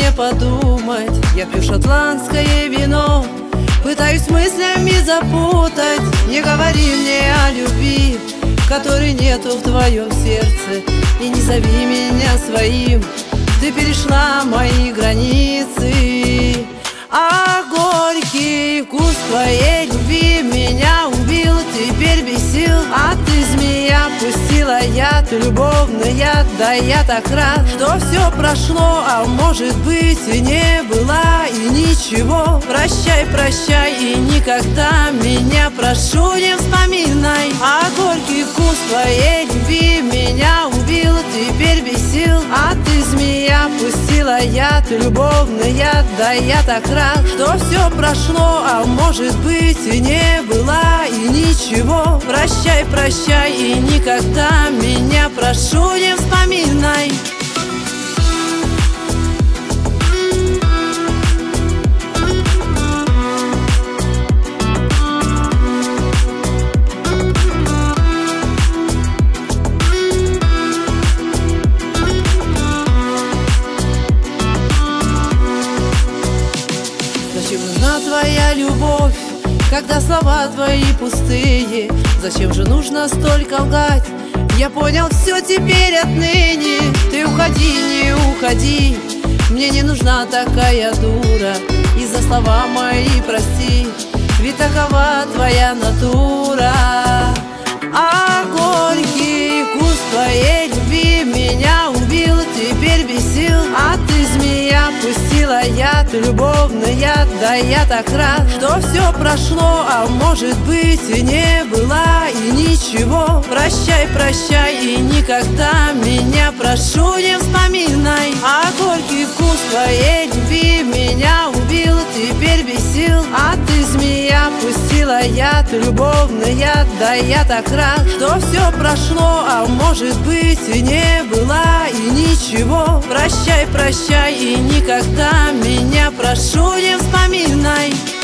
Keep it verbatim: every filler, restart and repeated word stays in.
мне подумать. Я пью шотландское вино, пытаюсь мыслями запутать. Не говори мне о любви, которой нету в твоем сердце, и не зови меня своим, ты перешла мои границы. А горький вкус твоей любви меня убил, теперь бесил. А ты, змея, пустила яд, любовный яд. Да я так рад, что все прошло, а может быть и не было, и ничего. Прощай, прощай, и никогда меня, прошу, не вспоминай. А горький вкус твоей любви меня убил, теперь бесил. А ты, змея, пустила яд, любовный яд. Да я так рад, что все прошло, а может быть и не было, и ничего. Прощай, прощай, и никогда меня, прошу, не вспоминай. Зачем нужна твоя любовь, когда слова твои пустые? Зачем же нужно столько лгать? Я понял все теперь отныне. Ты уходи, не уходи, мне не нужна такая дура. И за слова мои прости, ведь такова твоя натура. А горький вкус твоей любви меня убил, теперь бесил. А ты, змея, пустила яд, любовный яд. Да я так рад, что все прошло, а может быть и не было, и ничего. Прощай, прощай, и никогда меня, прошу, не вспоминай. А горький вкус твоей любви меня убил, теперь бесил. А ты, змея, пустила яд, любовный яд. Да я так рад, что все прошло, а может быть и не было, и ничего. Прощай, прощай, и никогда меня, прошу, не вспоминай.